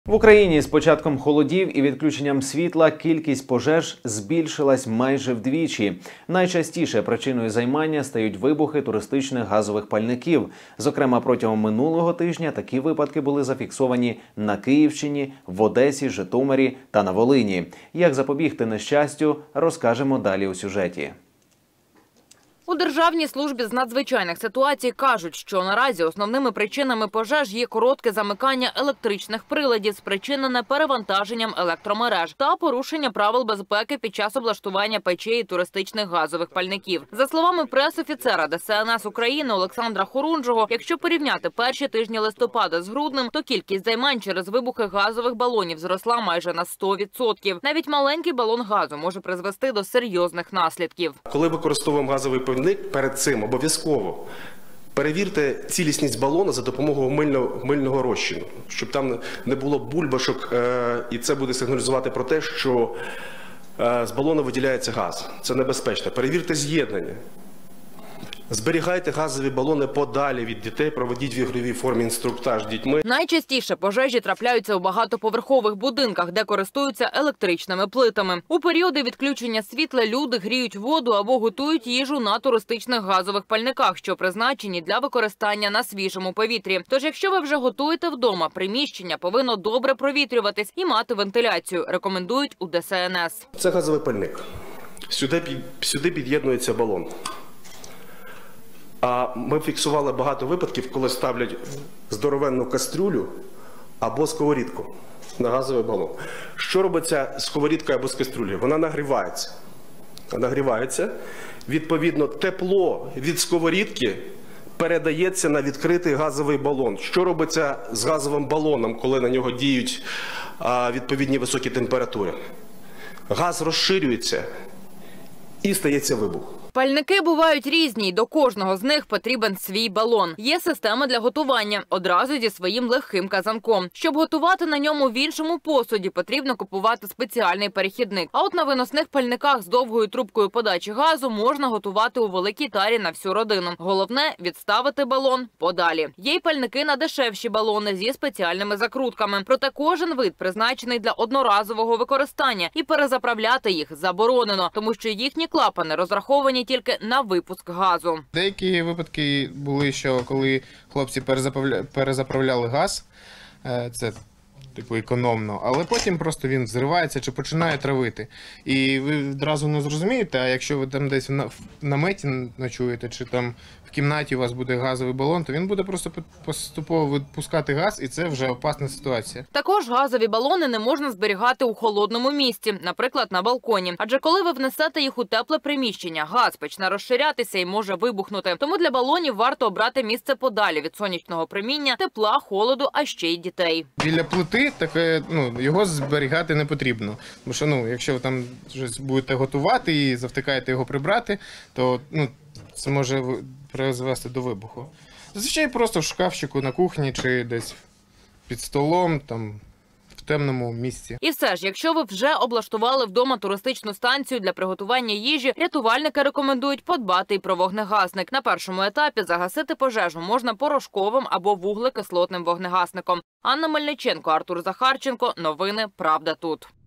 В Україні з початком холодів і відключенням світла кількість пожеж збільшилась майже вдвічі. Найчастіше причиною займання стають вибухи туристичних газових пальників. Зокрема, протягом минулого тижня такі випадки були зафіксовані на Київщині, в Одесі, Житомирі та на Волині. Як запобігти нещастю, розкажемо далі у сюжеті. У Державній службі з надзвичайних ситуацій кажуть, що наразі основними причинами пожеж є коротке замикання електричних приладів, спричинене перевантаженням електромереж та порушення правил безпеки під час облаштування печей і туристичних газових пальників. За словами прес-офіцера ДСНС України Олександра Хорунжого, якщо порівняти перші тижні листопада з груднем, то кількість займань через вибухи газових балонів зросла майже на 100%. Навіть маленький балон газу може призвести до серйозних наслідків. Коли використовуємо газовий пальник, перед цим обов'язково перевірте цілісність балону за допомогою мильного розчину, щоб там не було бульбашок, і це буде сигналізувати про те, що з балону виділяється газ. Це небезпечно. Перевірте з'єднання. Зберігайте газові балони подалі від дітей, проведіть в ігровій формі інструктаж з дітьми. Найчастіше пожежі трапляються у багатоповерхових будинках, де користуються електричними плитами. У періоди відключення світла люди гріють воду або готують їжу на туристичних газових пальниках, що призначені для використання на свіжому повітрі. Тож, якщо ви вже готуєте вдома, приміщення повинно добре провітрюватись і мати вентиляцію, рекомендують у ДСНС. Це газовий пальник. Сюди під'єднується балон. А ми фіксували багато випадків, коли ставлять здоровенну кастрюлю або сковорідку на газовий балон. Що робиться з сковорідкою або з кастрюлею? Вона нагрівається. Відповідно, тепло від сковорідки передається на відкритий газовий балон. Що робиться з газовим балоном, коли на нього діють відповідні високі температури? Газ розширюється і стається вибух. Пальники бувають різні, і до кожного з них потрібен свій балон. Є система для готування, одразу зі своїм легким казанком. Щоб готувати на ньому в іншому посуді, потрібно купувати спеціальний перехідник. А от на виносних пальниках з довгою трубкою подачі газу можна готувати у великій тарі на всю родину. Головне – відставити балон подалі. Є й пальники на дешевші балони зі спеціальними закрутками. Проте кожен вид призначений для одноразового використання, і перезаправляти їх заборонено, тому що їхні клапани розраховані тільки на випуск газу. Деякі випадки були, що коли хлопці перезаправляли газ, це типу економно, але потім просто він взривається чи починає травити. І ви одразу не зрозумієте, а якщо ви там десь в наметі ночуєте, чи там в кімнаті у вас буде газовий балон, то він буде просто поступово випускати газ, і це вже опасна ситуація. Також газові балони не можна зберігати у холодному місці, наприклад, на балконі. Адже коли ви внесете їх у тепле приміщення, газ почне розширятися і може вибухнути. Тому для балонів варто обрати місце подалі від сонячного проміння, тепла, холоду, а ще й дітей. Біля плити таке, його зберігати не потрібно. Тому що, якщо ви там щось будете готувати і завтикаєте його прибрати, то, це може призвести до вибуху. Зазвичай просто в шкафчику на кухні чи десь під столом, там, в темному місці. І все ж, якщо ви вже облаштували вдома туристичну станцію для приготування їжі, рятувальники рекомендують подбати і про вогнегасник. На першому етапі загасити пожежу можна порошковим або вуглекислотним вогнегасником. Анна Мельниченко, Артур Захарченко. Новини «Правда тут».